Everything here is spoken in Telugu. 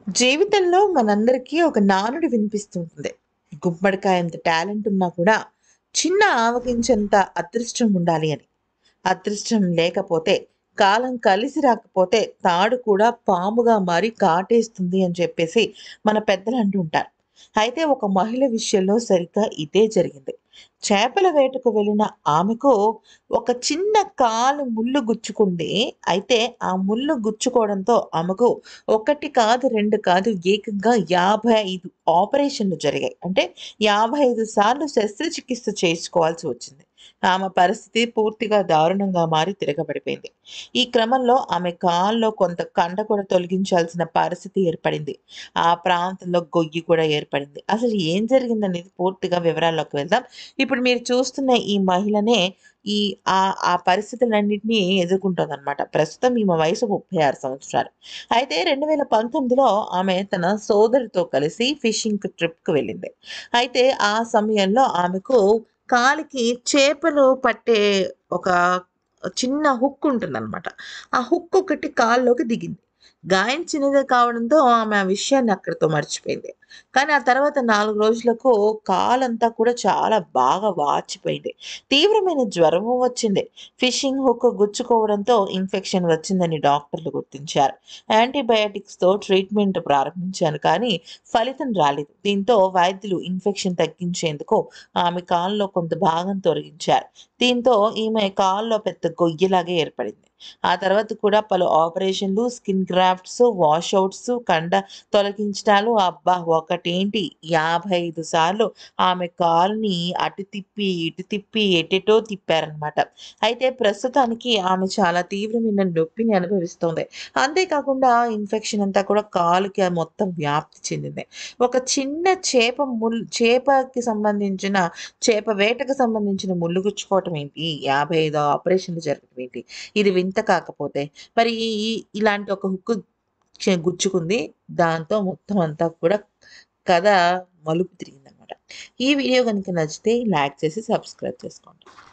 జీవితంలో మనందరికీ ఒక నానుడి వినిపిస్తుంటుంది. గుమ్మడికాయంత టాలెంట్ ఉన్నా కూడా చిన్న ఆవగించంత అదృష్టం ఉండాలి అని. అదృష్టం లేకపోతే, కాలం కలిసి రాకపోతే తాడు కూడా పాముగా మారి కాటేస్తుంది అని చెప్పేసి మన పెద్దలు అంటూ ఉంటారు. అయితే ఒక మహిళ విషయంలో సరిగ్గా ఇదే జరిగింది. చేపల వేటకు వెళ్ళిన ఆమెకు ఒక చిన్న కాలు ముల్లు గుచ్చుకుంది. అయితే ఆ ముల్లు గుచ్చుకోవడంతో ఆమెకు 1 కాదు, 2 కాదు ఏకంగా 55 ఆపరేషన్‌లు జరిగాయి. అంటే 55 సార్లు శస్త్రచికిత్స చేసుకోవాల్సి వచ్చింది. ఆమె పరిస్థితి పూర్తిగా దారుణంగా మారి తిరగబడిపోయింది. ఈ క్రమంలో ఆమె కాల్లో కొంత కండ కూడా తొలగించాల్సిన పరిస్థితి ఏర్పడింది. ఆ ప్రాంతంలో గొయ్యి కూడా ఏర్పడింది. అసలు ఏం జరిగిందనేది పూర్తిగా వివరాల్లోకి వెళ్దాం. ఇప్పుడు మీరు చూస్తున్న ఈ మహిళనే ఈ ఆ పరిస్థితులన్నిటిని ఎదుర్కొంటోందనమాట. ప్రస్తుతం ఈమె వయసు 36 సంవత్సరాలు. అయితే 2019లో ఆమె తన సోదరితో కలిసి ఫిషింగ్ ట్రిప్‌కి వెళ్ళింది. అయితే ఆ సమయంలో ఆమెకు కాలికి చేపలు పట్టే ఒక చిన్న హుక్ ఉంటుందనమాట. ఆ హుక్ ఒకటి కాల్లోకి దిగింది. గాయం చిన్నదే కావడంతో ఆమె ఆ విషయాన్ని అక్కడితో మర్చిపోయింది. కానీ ఆ తర్వాత 4 రోజులకు కాలంతా కూడా చాలా బాగా వాచిపోయింది. తీవ్రమైన జ్వరము వచ్చింది. ఫిషింగ్ హుక్ గుచ్చుకోవడంతో ఇన్ఫెక్షన్ వచ్చిందని డాక్టర్లు గుర్తించారు. యాంటీబయాటిక్స్‌తో ట్రీట్మెంట్ ప్రారంభించాను కానీ ఫలితం రాలేదు. దీంతో వైద్యులు ఇన్ఫెక్షన్ తగ్గించేందుకు ఆమె కాలులో కొంత భాగం తొలగించారు. దీంతో ఈమె కాల్లో పెద్ద గొయ్యిలాగా ఏర్పడింది. ఆ తర్వాత కూడా పలు ఆపరేషన్‌లు, స్కిన్ గ్రాఫ్ట్స్, వాషౌట్స్, కండ తొలగించటాలు అబ్బా! ఒకటేంటి 55 సార్లు ఆమె కాలుని అటు తిప్పి, ఇటు తిప్పి ఎటెటో తిప్పారనమాట. అయితే ప్రస్తుతానికి ఆమె చాలా తీవ్రమైన నొప్పిని అనుభవిస్తోంది. అంతేకాకుండా ఇన్ఫెక్షన్ అంతా కూడా కాలుకి మొత్తం వ్యాప్తి చెందింది. ఒక చిన్న చేపకి సంబంధించిన చేప వేటకు సంబంధించిన ముల్లు గుచ్చుకోవటం ఏంటి? 55 ఆపరేషన్‌లు జరగటం ఏంటి? ఇది వింత కాకపోతే. మరి ఈ ఈ ఇలాంటి ఒక హుక్కు గుచ్చుకుంది. దాంతో మొత్తం అంతా కూడా కథ మలుపు తిరిగిందనమాట. ఈ వీడియో గనుక నచ్చితే లైక్ చేసి సబ్స్క్రైబ్ చేసుకోండి.